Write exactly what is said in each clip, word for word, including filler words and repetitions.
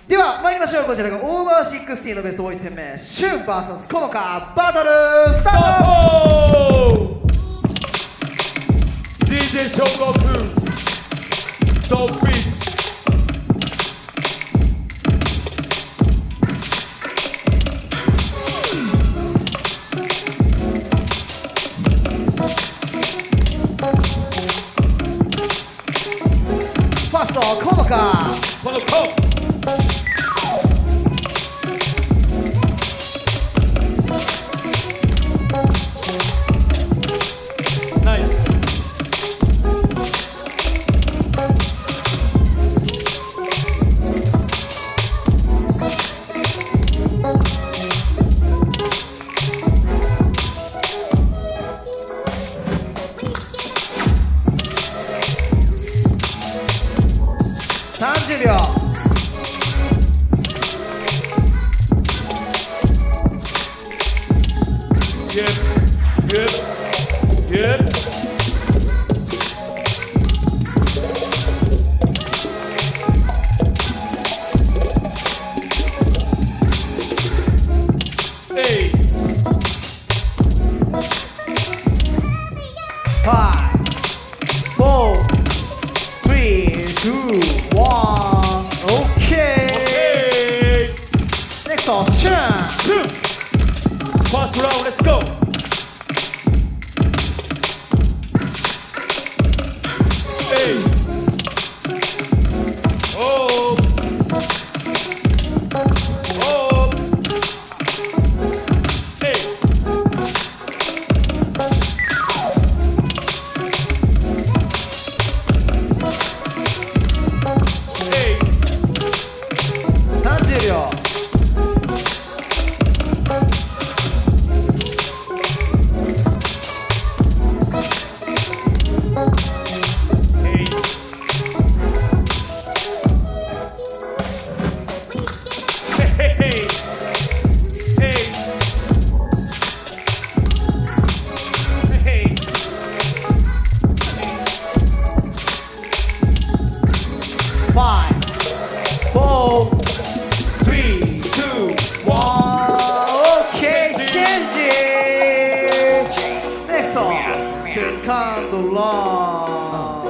では参りましょう。こちらがオーバーシックスティーのベストボーイ戦目、シュン ブイエス コノカバトルスタート。 ディージェー ショーゴクドビーツファーストコノカコノカナイス。 さんじゅうびょう。 Yep, yep, yep. Hey. Five, four, three, two, one. Okay. Okay. Next on Shun. Two. First round, let's go. Hey. Oh. Oh. Hey. Hey. さんじゅうびょう。Five, four, three, two, one. Okay, change it. Next song, second round.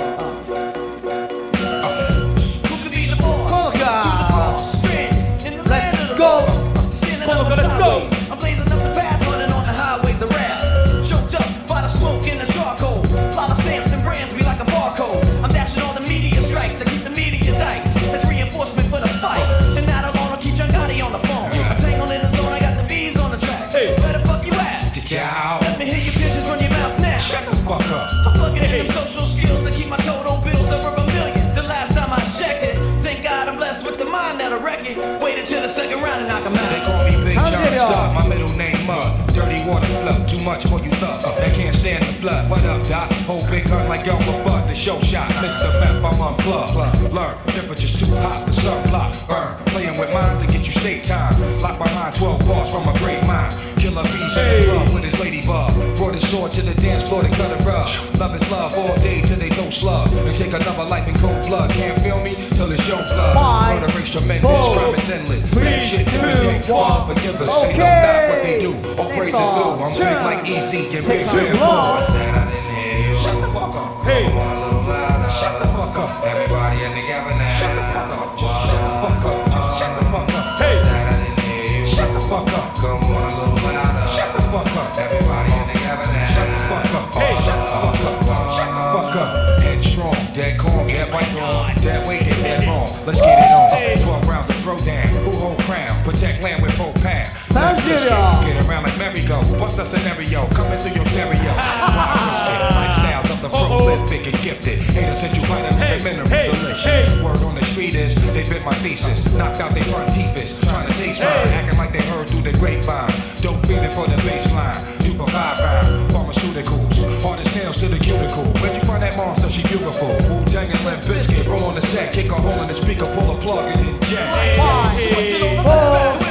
Let's go. Let's go. I'm blazing up the path, running on the highways of rap. Choked up by the smoke and the charcoal. Lava stamps and brands me like a barcode. I'm dashing all the media strikes. I keep the media dikes. That's reinforcement for the fight. And not alone, I'll keep John Gotti on the phone. I'm tangled in the zone, I got the bees on the track. Hey. Where the fuck you at? Let me hear your pigeons run your mouth now. Shut the fuck up. I'm plugging in them social skills to keep my total bills over a million. The last time I checked it, thank God I'm blessed with the mind that'll wreck it. Waited till the second round and knock 'em They out. call me Big How's John it, y'all? Sub, my middle name Mud. Dirty water flow, too much for you thug. They can't stand the flood. What up, Doc? Whole big gun like Elmer Fudd. The show shot, Mister Pep, I'm unplugged. Learn, temperature's too hot, the sun block. Burn, playing with mine to get you state time. Lock behind twelve bars from a great mind. Killer bees in the club with his ladybug. Brought his sword to the dance floor to cut a rug. Love is love all day till they don't slug. And take another life in cold blood. Can't feel me till it's your blood. Five, Murder race tremendous, four, crime is endless. three, That shit two, different than one. God forgive us. They know not what they do. All Next praise is song, due. I'm Shun. big like Easy and Take big too Big long. Shut the fuck up. Hey. Shut the fuck up. Everybody in together now. Shut the fuck up. Shut the fuck up. Shut the fuck up. Hey. Shut the fuck up. Come on a little louder. Shut the fuck up. Everybody in together now. Shut the fuck up. Hey. Shut the fuck up. Shut the fuck up. Headstrong, dead calm, get right wrong. Dead weight, get dead wrong. Let's get it on. Hey. twelve rounds of throw down. Who hold crown? Protect land with four pounds. Nigeria. Get around like merry-go. What's the scenario? Coming through your stereo. Lifestyles of the prolific and gifted. Haters sent you right up Hey, the mineral hey, delicious. hey. Word on the street is they fit my thesis. Knocked out they front teethers. Trying to taste mine. Hey. Acting like they heard through the grapevine. Dope feeling for the baseline. Two for five round. Pharmaceuticals. Hardest nails to the cuticle. Where'd you find that monster? She beautiful. Wu-Tang and Limp Bizkit. Roll on the set. Kick a hole in the speaker. Pull a plug and inject. Five, four,